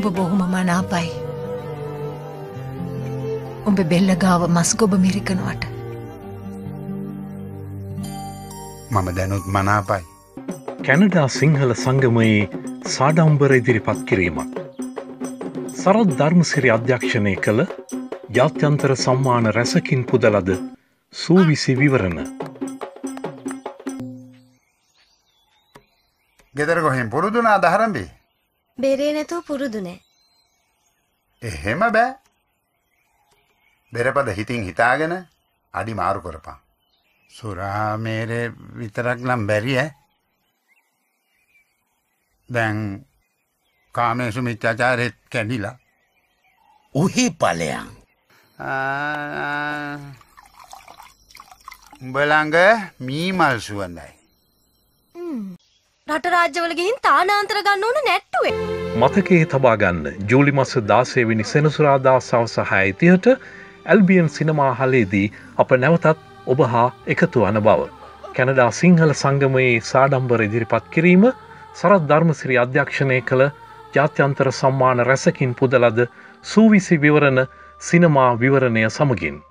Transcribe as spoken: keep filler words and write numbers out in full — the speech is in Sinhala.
ඔබ බොහොම මනාපයි. උඹ බෙල්ල ගාව මස් ගොබ මිරිකනවට. මම දැනුත් මනාපයි. කැනඩා සිංහල සංගමයේ සාඩම්බර ඉදිරිපත් කිරීමක්. සරත් ධර්මසිරි අධ්‍යක්ෂණය කළ ජාත්‍යන්තර සම්මාන රැසකින් පුදලද සූවිසි විවරණ. ගෙදර කොහෙන් පුරුදුනා දහරම්බේ? බෙරේ නැතුව පුරුදු නෑ. එහෙම බෑ. බෙරපද හිතින් හිතාගෙන අඩි මාරු කරපන්. සුරා මේරේ විතරක් නම් බැරි ඈ. දැන් කාමේසු මිත්‍යාචාරෙත් කැඩිලා. උහි ඵලයන්. උඹ ළඟ මීමල් සුවඳයි. රට රාජ්‍යවල ගිහින් තානාන්තර ගන්න ඕන නැට්ටුවේ. මතකයේ තබා ගන්න ජූලි මාස දාසය වෙනි සෙනසුරාදා සවස හය තිහට ඇල්බියන් සිනමා හලේදී අප නැවතත් ඔබ හා එකතු වන බව. කැනඩා සිංහල සංගමයේ සාඩම්බර ඉදිරිපත් කිරීම සරත් ධර්මසිරි අධ්‍යක්ෂණය කළ ජාත්‍යන්තර සම්මාන රැසකින් පුදලද සූවිසි විවරණ සිනමා විවරණය සමගින්